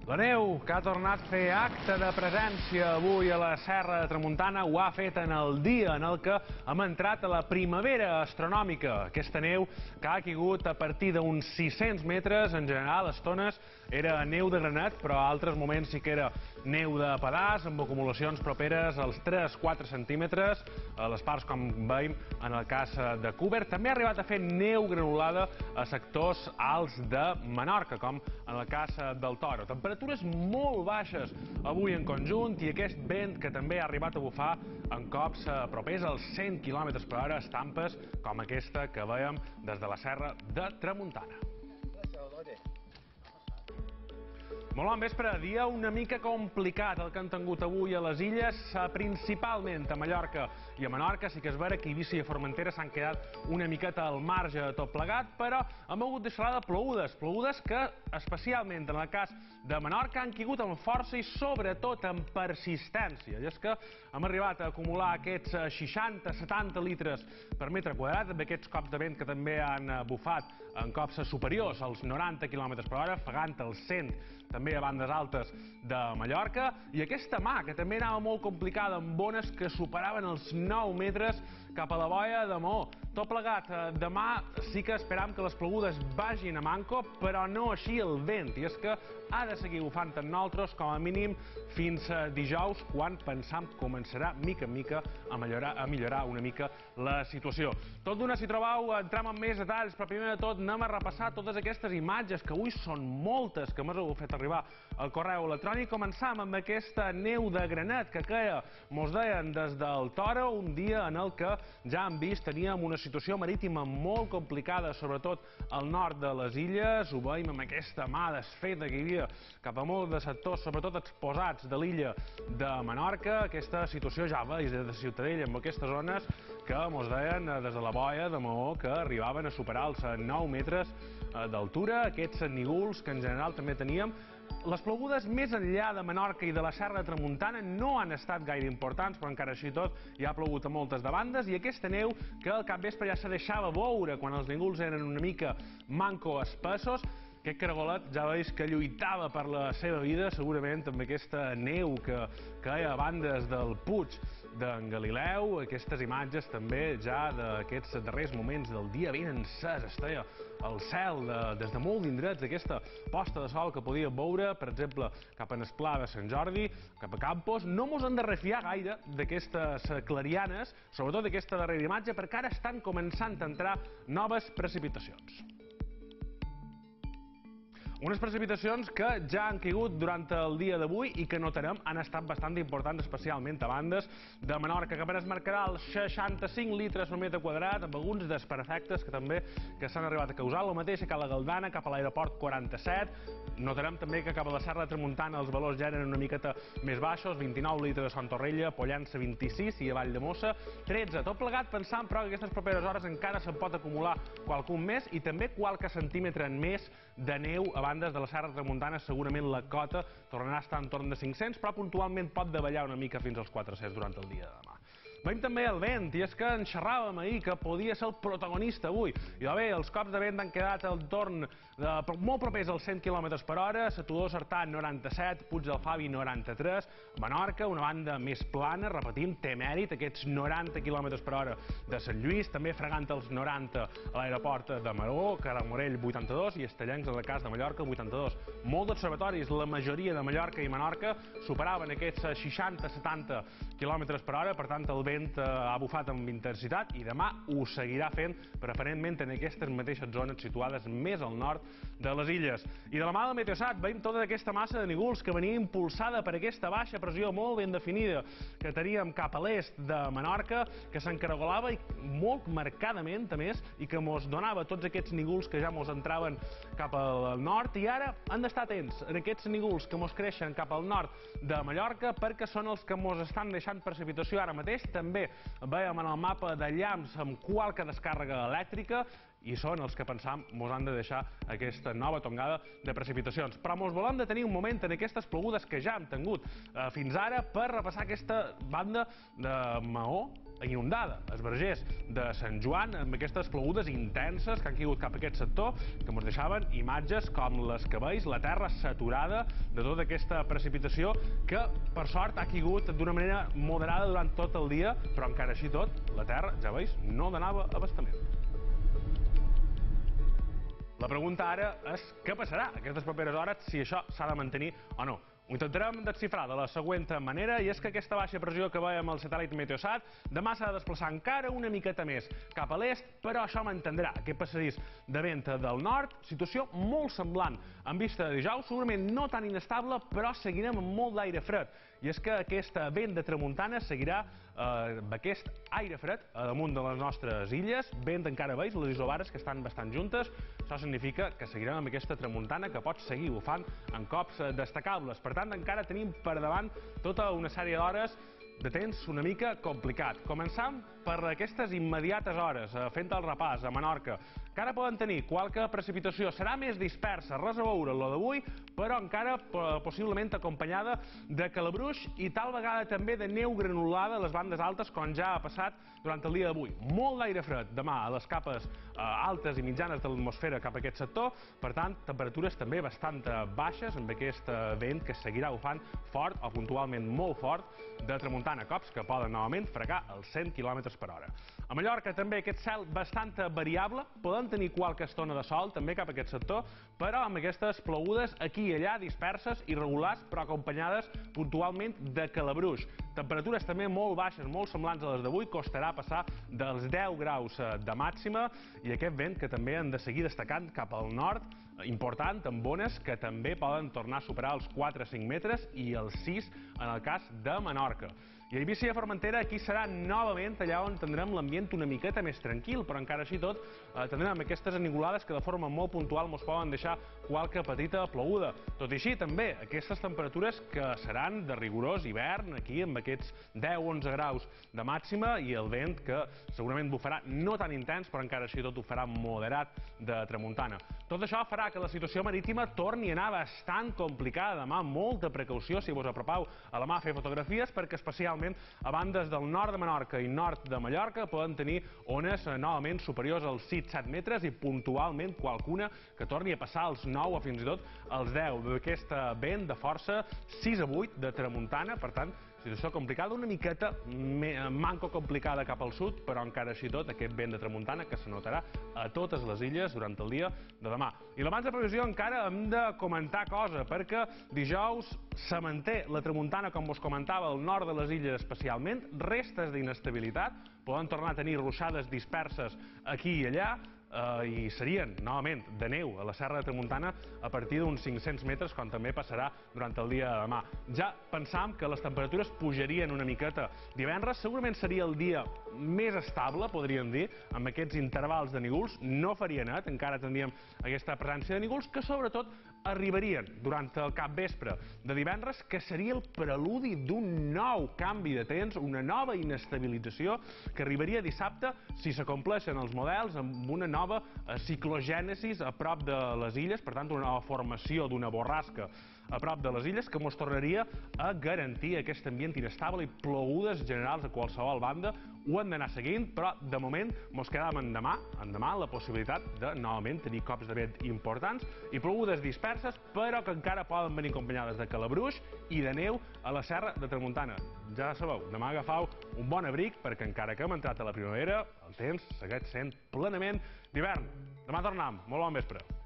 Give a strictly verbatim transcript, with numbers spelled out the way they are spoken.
La neu, que ha tornat a fer acte de presència avui a la Serra de Tramuntana, ho ha fet en el dia en el que hem entrat a la primavera astronòmica. Aquesta neu que ha caigut a partir d'uns sis-cents metres, en general, a estones era neu de granet, però a altres moments sí que era neu de pedaç, amb acumulacions properes als tres-quatre centímetres, a les parts, com veiem, en el cas de Cúber. També ha arribat a fer neu granulada a sectors alts de Menorca, com en el cas del Toro. Temperatures molt baixes avui en conjunt i aquest vent que també ha arribat a bufar en cops propers als cent quilòmetres per hora, estampes com aquesta que veiem des de la Serra de Tramuntana. Molt bon vespre, dia una mica complicat el que han tingut avui a les illes, principalment a Mallorca i a Menorca. Sí que és vera que Eivissa i Formentera s'han quedat una miqueta al marge de tot plegat, però hem hagut de xerrar de plogudes, plogudes que, especialment en el cas de Menorca, han caigut amb força i sobretot amb persistència. I és que hem arribat a acumular aquests seixanta setanta litres per metre quadrat, amb aquests cops de vent que també han bufat en cops superiors als noranta quilòmetres per hora, pegant els cent també a bandes altes de Mallorca, i aquesta mà, que també anava molt complicada, amb ones que superaven els nou metres cap a la boia de Maó. Tot plegat, demà sí que esperam que les plogudes vagin a manco, però no així el vent, i és que ha de seguir bufant amb nosaltres, com a mínim, fins dijous, quan pensam que començarà, mica en mica, a millorar, a millorar una mica la situació. Tot d'una, si trobeu, entrem en més detalls, però primer de tot anem a repassar totes aquestes imatges, que avui són moltes, que m'heu fet arribar al correu electrònic. Començam amb aquesta neu de granet que queia, mos deien, des del Toro, un dia en el que ja hem vist, teníem una situació marítima molt complicada, sobretot al nord de les illes. Ho veiem amb aquesta mà desfeta que hi havia cap a molts de sectors, sobretot exposats de l'illa de Menorca. Aquesta situació ja veus des de Ciutadella, amb aquestes zones que mos deien des de la boia de Maó que arribaven a superar els nou metres d'altura. Aquests nígols que en general també teníem. Les plogudes més enllà de Menorca i de la Serra de Tramuntana no han estat gaire importants, però encara així tot hi ha plogut a moltes de bandes, i aquesta neu que al capvespre ja se deixava veure quan els nígols eren una mica manco espessos. Aquest caragolet ja veus que lluitava per la seva vida, segurament amb aquesta neu que caia a bandes del Puig d'en Galileu. Aquestes imatges també ja d'aquests darrers moments del dia ben encès, es deia el cel des de molt d'indrets, aquesta posta de sol que podíem veure, per exemple, cap a Esplà de Sant Jordi, cap a Campos. No mos hem de refiar gaire d'aquestes clarianes, sobretot d'aquesta darrera imatge, perquè ara estan començant a entrar noves precipitacions. Unes precipitacions que ja han caigut durant el dia d'avui i que notarem han estat bastant importants, especialment a bandes de Menorca, que es marcarà els seixanta-cinc litres per metre quadrat, amb alguns desperfectes que també que s'han arribat a causar. La mateixa que a la Galdana, cap a l'aeroport quaranta-set. Notarem també que cap a la Serra de Tramuntana els valors ja eren una miqueta més baixos, vint-i-nou litres a Sant Torrella, Pollença vint-i-sis i a Valldemossa tretze. Tot plegat pensant, però, que aquestes properes hores encara se'n pot acumular qualcun més i també qualque centímetre més de neu a bandes de la Serra de Tramuntana. Segurament la cota tornarà a estar entorn de cinc-cents, però puntualment pot davallar una mica fins als quatre-cents durant el dia de demà. Veiem també el vent, i és que en xerràvem ahir que podia ser el protagonista avui. I bé, els cops de vent han quedat al torn de, molt propers als cent quilòmetres per hora, a Tudor Sartà noranta-set, Puig del Favi noranta-tres, Menorca, una banda més plana, repetim, té mèrit, aquests noranta quilòmetres per hora de Sant Lluís, també fregant els noranta a l'aeroport de Maró, Caramorell vuitanta-dos i Estellencs, en el cas de Mallorca, vuitanta-dos. Molts observatoris, la majoria de Mallorca i Menorca, superaven aquests seixanta setanta quilòmetres per hora, per tant el vent ha bufat amb intensitat i demà ho seguirà fent, preferentment en aquestes mateixes zones situades més al nord de les illes. I de la mà del Meteosat veiem tota aquesta massa de nígols que venia impulsada per aquesta baixa pressió molt ben definida que teníem cap a l'est de Menorca, que s'encaragolava i molt marcadament, a més, i que mos donava tots aquests nígols que ja mos entraven cap al nord, i ara han d'estar atents en aquests nígols que mos creixen cap al nord de Mallorca, perquè són els que mos estan deixant precipitació ara mateix. També veiem en el mapa de llamps amb qualque descàrrega elèctrica i són els que pensam mos han de deixar aquesta nova tongada de precipitacions. Però mos volem detenir un moment en aquestes plogudes que ja hem tingut fins ara per repassar aquesta banda de Maó, inundada. Els vergers de Sant Joan, amb aquestes plogudes intenses que han caigut cap a aquest sector, que ens deixaven imatges com les que veus, la terra saturada de tota aquesta precipitació que, per sort, ha caigut d'una manera moderada durant tot el dia, però encara així tot, la terra, ja veus, no donava abastament. La pregunta ara és què passarà aquestes properes hores si això s'ha de mantenir o no. Ho intentarem desxifrar de la següent manera, i és que aquesta baixa pressió que veiem al satèl·lit Meteosat demà s'ha de desplaçar encara una miqueta més cap a l'est, però això mantindrà aquest passadís de vent del nord, situació molt semblant en vista de dijous, segurament no tan inestable, però seguirem amb molt d'aire fred. I és que aquest vent de tramuntana seguirà eh, amb aquest aire fred a damunt de les nostres illes, vent encara veus, les isobares que estan bastant juntes, això significa que seguirem amb aquesta tramuntana que pot seguir bufant en cops destacables. Per tant, encara tenim per davant tota una sèrie d'hores de temps una mica complicat. Començant per aquestes immediates hores, fent el repàs a Menorca, que ara poden tenir qualque precipitació, serà més dispersa, res a veure amb la d'avui, però encara possiblement acompanyada de calabruix i tal vegada també de neu granulada a les bandes altes, com ja ha passat durant el dia d'avui. Molt d'aire fred demà a les capes altes i mitjanes de l'atmosfera cap a aquest sector, per tant, temperatures també bastant baixes amb aquest vent que seguirà bufant fort o puntualment molt fort de tramuntana, cops que poden novament fregar els cent quilòmetres per hora. A Mallorca també aquest cel bastant variable, poden tenir qualque estona de sol també cap a aquest sector, però amb aquestes plogudes aquí i allà disperses, irregulars, però acompanyades puntualment de calabruix. Temperatures també molt baixes, molt semblants a les d'avui, costarà passar dels deu graus de màxima i aquest vent que també han de seguir destacant cap al nord, important, amb ones que també poden tornar a superar els quatre a cinc metres i els sis en el cas de Menorca. I a Eivissa i a Formentera aquí serà novament allà on tindrem l'ambient una miqueta més tranquil, però encara així tot eh, tindrem aquestes enigulades que de forma molt puntual ens poden deixar qualque petita ploguda. Tot i així, també, aquestes temperatures que seran de rigorós hivern, aquí amb aquests deu a onze graus de màxima i el vent que segurament bufarà no tan intens, però encara així tot ho farà moderat de tramuntana. Tot això farà que la situació marítima torni a anar bastant complicada. Demà, molta precaució si vos apropau a la mà a fer fotografies, perquè especialment a bandes del nord de Menorca i nord de Mallorca poden tenir ones novament superiors als sis a set metres i puntualment qualcuna que torni a passar als nou o fins i tot als deu. D'aquest vent de força sis a vuit de tramuntana, per tant, situació complicada, una miqueta manco complicada cap al sud, però encara així tot aquest vent de tramuntana que se notarà a totes les illes durant el dia de demà. I l'abans de previsió encara hem de comentar cosa, perquè dijous se manté la tramuntana, com vos comentava, al nord de les illes especialment, restes d'inestabilitat, poden tornar a tenir ruixades disperses aquí i allà, Uh, i serien, novament, de neu a la Serra de Tramuntana a partir d'uns cinc-cents metres, com també passarà durant el dia de demà. Ja pensàvem que les temperatures pujarien una miqueta divendres, segurament seria el dia més estable, podríem dir, amb aquests intervals de nígols, no faria net, encara tindríem aquesta presència de nígols, que sobretot arribarien durant el capvespre de divendres, que seria el preludi d'un nou canvi de temps, una nova inestabilització que arribaria dissabte si s'acompleixen els models amb una nova ciclogènesis a prop de les illes, per tant una nova formació d'una borrasca a prop de les illes que ens tornaria a garantir aquest ambient inestable i plogudes generals a qualsevol banda. Ho hem d'anar seguint, però de moment ens quedàvem en demà, en demà la possibilitat de novament tenir cops de vent importants i plogudes disperses, però que encara poden venir acompanyades de calabruix i de neu a la Serra de Tramuntana. Ja sabeu, demà agafau un bon abric perquè encara que hem entrat a la primavera, el temps segueix sent plenament d'hivern. Demà tornem. Molt bon vespre.